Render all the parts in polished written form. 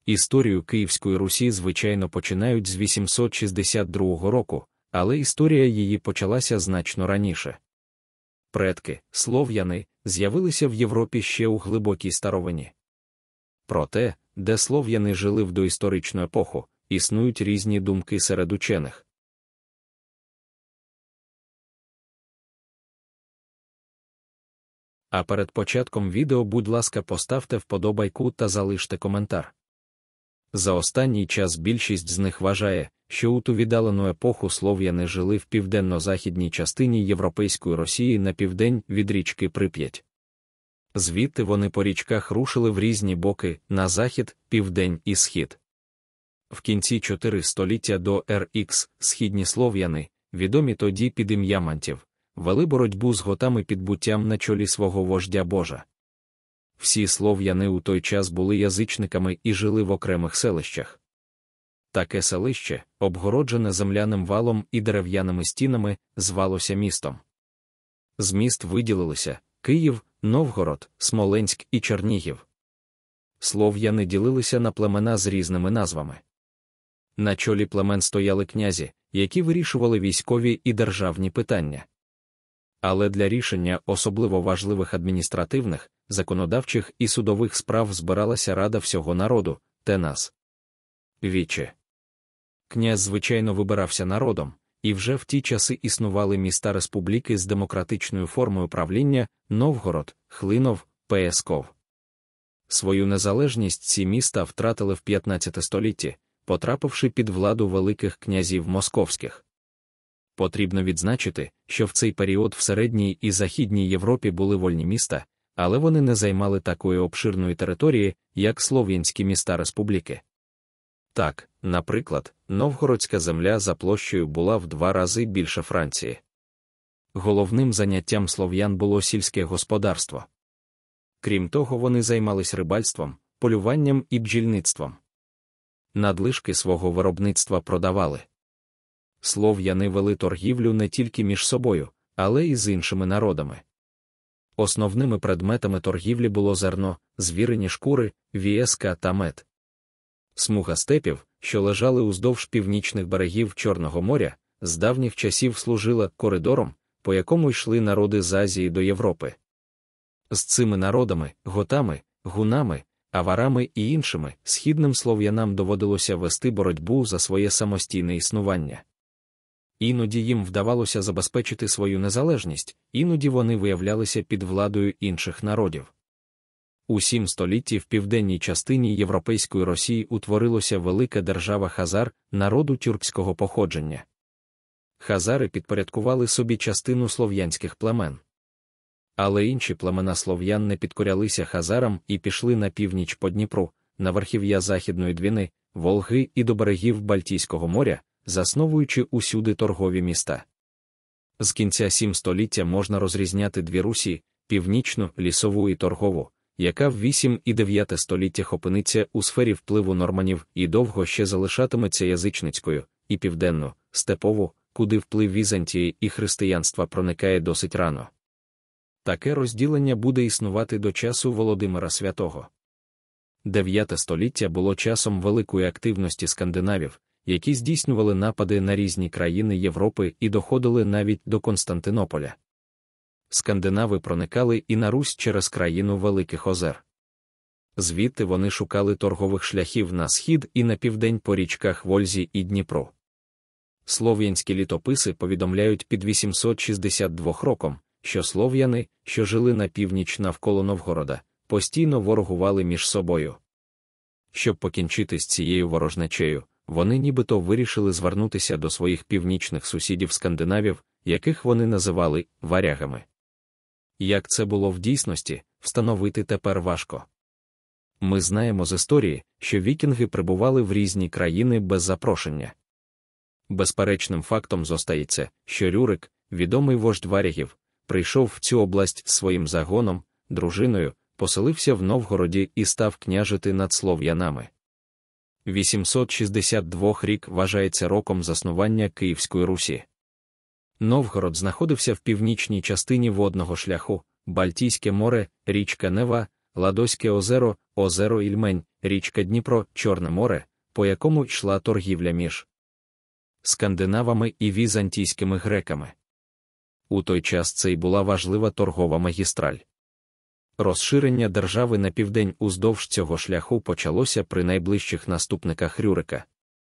Історію Київської Русі, звичайно, починають з 862 року, але історія її почалася значно раніше. Предки, слов'яни, з'явилися в Європі ще у глибокій старовині. Про те, де слов'яни жили в доісторичну епоху, існують різні думки серед учених. А перед початком відео, будь ласка, поставте вподобайку та залиште коментар. За останній час більшість з них вважає, що у ту віддалену епоху слов'яни жили в південно-західній частині європейської Росії на південь від річки Прип'ять. Звідти вони по річках рушили в різні боки, на захід, південь і схід. В кінці 4 століття до РХ східні слов'яни, відомі тоді під ім'ям мантів, вели боротьбу з готами під буттям на чолі свого вождя Божа. Всі слов'яни у той час були язичниками і жили в окремих селищах. Таке селище, обгороджене земляним валом і дерев'яними стінами, звалося містом. З міст виділилися Київ, Новгород, Смоленськ і Чернігів. Слов'яни ділилися на племена з різними назвами. На чолі племен стояли князі, які вирішували військові і державні питання. Але для рішення особливо важливих адміністративних, законодавчих і судових справ збиралася Рада всього народу, Тенас. Віче. Князь, звичайно, вибирався народом, і вже в ті часи існували міста-республіки з демократичною формою правління – Новгород, Хлинов, Песков. Свою незалежність ці міста втратили в 15 столітті, потрапивши під владу великих князів московських. Потрібно відзначити, що в цей період в Середній і Західній Європі були вольні міста, але вони не займали такої обширної території, як слов'янські міста-республіки. Так, наприклад, новгородська земля за площею була в 2 рази більше Франції. Головним заняттям слов'ян було сільське господарство. Крім того, вони займались рибальством, полюванням і бджільництвом. Надлишки свого виробництва продавали. Слов'яни вели торгівлю не тільки між собою, але й з іншими народами. Основними предметами торгівлі було зерно, звірині шкури, вієска та мед. Смуга степів, що лежали уздовж північних берегів Чорного моря, з давніх часів служила коридором, по якому йшли народи з Азії до Європи. З цими народами, готами, гунами, аварами і іншими, східним слов'янам доводилося вести боротьбу за своє самостійне існування. Іноді їм вдавалося забезпечити свою незалежність, іноді вони виявлялися під владою інших народів. У 7 столітті в південній частині європейської Росії утворилася велика держава хазар, народу тюркського походження. Хазари підпорядкували собі частину слов'янських племен. Але інші племена слов'ян не підкорялися хазарам і пішли на північ по Дніпру, на верхів'я Західної Двіни, Волги і до берегів Балтійського моря, засновуючи усюди торгові міста. З кінця 7 століття можна розрізняти 2 Русі – північну, лісову і торгову, яка в 8 і 9 століттях опиниться у сфері впливу норманів і довго ще залишатиметься язичницькою, і південну, степову, куди вплив Візантії і християнства проникає досить рано. Таке розділення буде існувати до часу Володимира Святого. 9 століття було часом великої активності скандинавів, які здійснювали напади на різні країни Європи і доходили навіть до Константинополя. Скандинави проникали і на Русь через країну Великих озер. Звідти вони шукали торгових шляхів на схід і на південь по річках Вользі і Дніпру. Слов'янські літописи повідомляють під 862 роком, що слов'яни, що жили на північ навколо Новгорода, постійно ворогували між собою. Щоб покінчити з цією ворожнечею, вони нібито вирішили звернутися до своїх північних сусідів-скандинавів, яких вони називали варягами. Як це було в дійсності, встановити тепер важко. Ми знаємо з історії, що вікінги прибували в різні країни без запрошення. Безперечним фактом зостається, що Рюрик, відомий вождь варягів, прийшов в цю область своїм загоном, дружиною, поселився в Новгороді і став княжити над слов'янами. 862 рік вважається роком заснування Київської Русі. Новгород знаходився в північній частині водного шляху, Балтійське море, річка Нева, Ладозьке озеро, озеро Ільмень, річка Дніпро, Чорне море, по якому йшла торгівля між скандинавами і візантійськими греками. У той час це й була важлива торгова магістраль. Розширення держави на південь уздовж цього шляху почалося при найближчих наступниках Рюрика.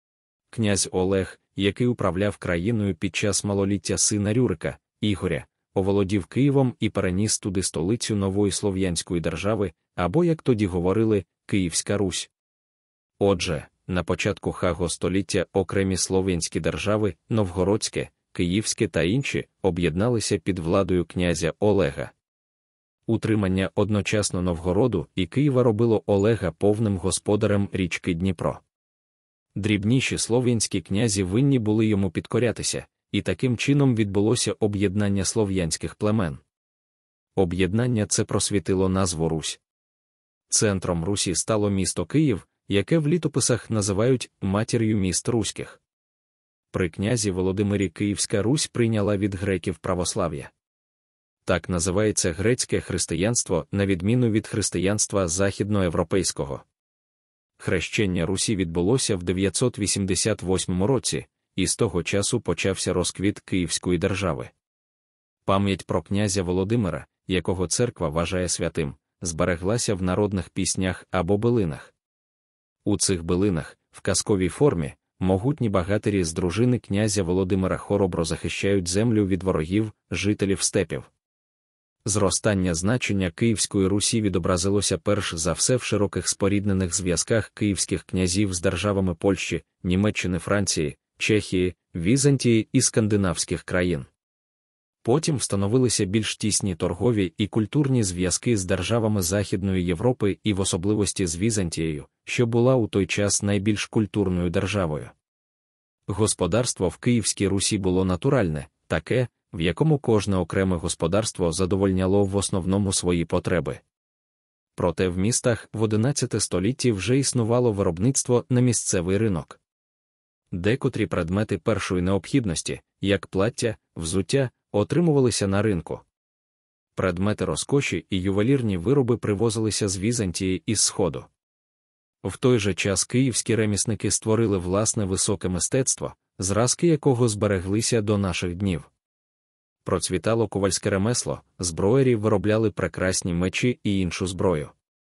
Князь Олег, який управляв країною під час малоліття сина Рюрика, Ігоря, оволодів Києвом і переніс туди столицю нової слов'янської держави, або, як тоді говорили, Київська Русь. Отже, на початку ХАГО століття окремі слов'янські держави, Новгородське, Київське та інші, об'єдналися під владою князя Олега. Утримання одночасно Новгороду і Києва робило Олега повним господарем річки Дніпро. Дрібніші слов'янські князі винні були йому підкорятися, і таким чином відбулося об'єднання слов'янських племен. Об'єднання це просвітило назву Русь. Центром Русі стало місто Київ, яке в літописах називають «матір'ю міст руських». При князі Володимирі Київська Русь прийняла від греків православ'я. Так називається грецьке християнство на відміну від християнства західноєвропейського. Хрещення Русі відбулося в 988 році, і з того часу почався розквіт Київської держави. Пам'ять про князя Володимира, якого церква вважає святим, збереглася в народних піснях або билинах. У цих билинах, в казковій формі, могутні багатирі з дружини князя Володимира хоробро захищають землю від ворогів, жителів степів. Зростання значення Київської Русі відобразилося перш за все в широких споріднених зв'язках київських князів з державами Польщі, Німеччини, Франції, Чехії, Візантії і скандинавських країн. Потім встановилися більш тісні торгові і культурні зв'язки з державами Західної Європи і в особливості з Візантією, що була у той час найбільш культурною державою. Господарство в Київській Русі було натуральне, таке, в якому кожне окреме господарство задовольняло в основному свої потреби. Проте в містах в 11 столітті вже існувало виробництво на місцевий ринок. Декотрі предмети першої необхідності, як плаття, взуття, отримувалися на ринку. Предмети розкоші і ювелірні вироби привозилися з Візантії і з Сходу. В той же час київські ремісники створили власне високе мистецтво, зразки якого збереглися до наших днів. Процвітало ковальське ремесло, зброярі виробляли прекрасні мечі і іншу зброю.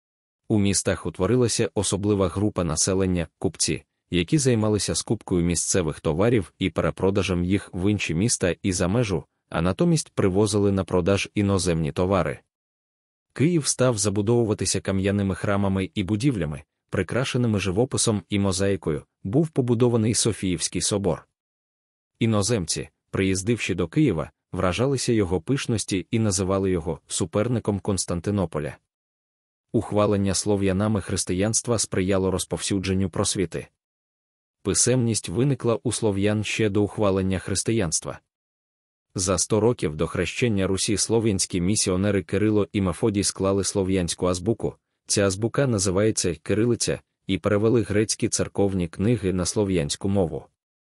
У містах утворилася особлива група населення – купці, які займалися скупкою місцевих товарів і перепродажем їх в інші міста і за межу, а натомість привозили на продаж іноземні товари. Київ став забудовуватися кам'яними храмами і будівлями, прикрашеними живописом і мозаїкою, був побудований Софіївський собор. Іноземці, приїздивши до Києва, вражалися його пишності і називали його суперником Константинополя. Ухвалення слов'янами християнства сприяло розповсюдженню просвіти. Писемність виникла у слов'ян ще до ухвалення християнства. За 100 років до хрещення Русі слов'янські місіонери Кирило і Мефодій склали слов'янську азбуку, ця азбука називається кирилиця, і перевели грецькі церковні книги на слов'янську мову.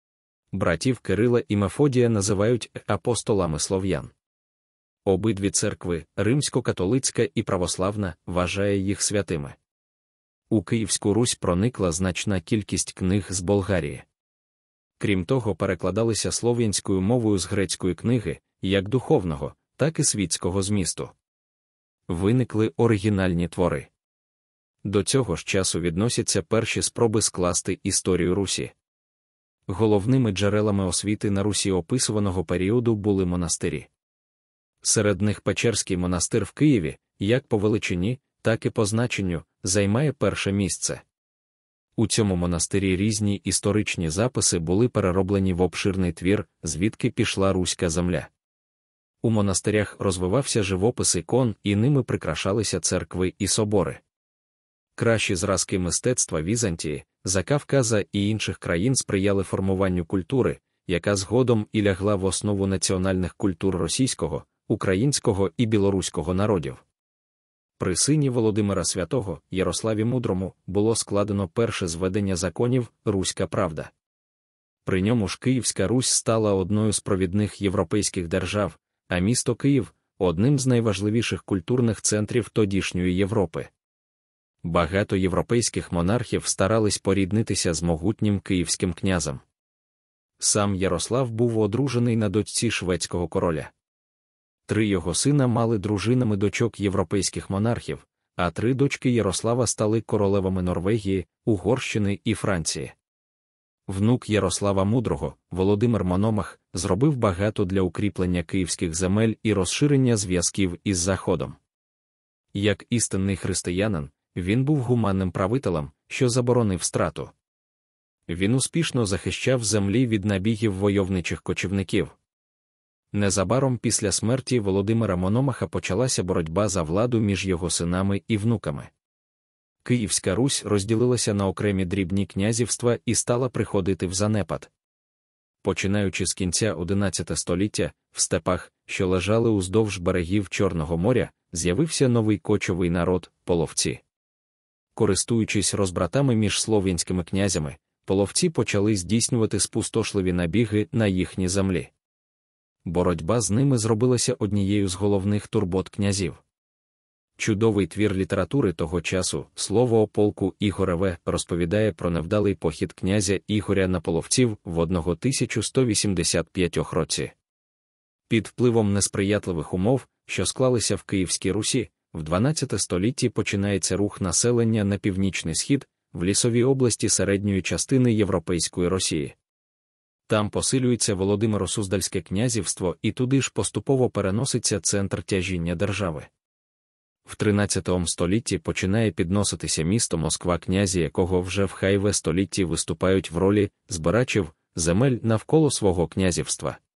Братів Кирила і Мефодія називають апостолами слов'ян. Обидві церкви, римсько-католицька і православна, вважає їх святими. У Київську Русь проникла значна кількість книг з Болгарії. Крім того, перекладалися слов'янською мовою з грецької книги, як духовного, так і світського змісту. Виникли оригінальні твори. До цього ж часу відносяться перші спроби скласти історію Русі. Головними джерелами освіти на Русі описуваного періоду були монастирі. Серед них Печерський монастир в Києві, як по величині, так і по значенню, займає перше місце. У цьому монастирі різні історичні записи були перероблені в обширний твір «Звідки пішла руська земля». У монастирях розвивався живопис ікон і ними прикрашалися церкви і собори. Кращі зразки мистецтва Візантії, Закавказа і інших країн сприяли формуванню культури, яка згодом і лягла в основу національних культур російського, українського і білоруського народів. При сині Володимира Святого, Ярославі Мудрому, було складено перше зведення законів «Руська правда». При ньому ж Київська Русь стала одною з провідних європейських держав, а місто Київ – одним з найважливіших культурних центрів тодішньої Європи. Багато європейських монархів старались поріднитися з могутнім київським князем. Сам Ярослав був одружений на дочці шведського короля. 3 його сина мали дружинами дочок європейських монархів, а 3 дочки Ярослава стали королевами Норвегії, Угорщини і Франції. Внук Ярослава Мудрого, Володимир Мономах, зробив багато для укріплення київських земель і розширення зв'язків із Заходом. Як істинний християнин, він був гуманним правителем, що заборонив страту. Він успішно захищав землі від набігів войовничих кочівників. Незабаром після смерті Володимира Мономаха почалася боротьба за владу між його синами і внуками. Київська Русь розділилася на окремі дрібні князівства і стала приходити в занепад. Починаючи з кінця XI століття, в степах, що лежали уздовж берегів Чорного моря, з'явився новий кочовий народ – половці. Користуючись розбратами між слов'янськими князями, половці почали здійснювати спустошливі набіги на їхні землі. Боротьба з ними зробилася однією з головних турбот князів. Чудовий твір літератури того часу «Слово о полку Ігореве» розповідає про невдалий похід князя Ігоря на половців в 1185 році. Під впливом несприятливих умов, що склалися в Київській Русі, в 12 столітті починається рух населення на північний схід, в лісовій області середньої частини Європейської Росії. Там посилюється Володимиро-Суздальське князівство і туди ж поступово переноситься центр тяжіння держави. В 13 столітті починає підноситися місто Москва, князі якого вже в хайве столітті виступають в ролі збирачів земель навколо свого князівства.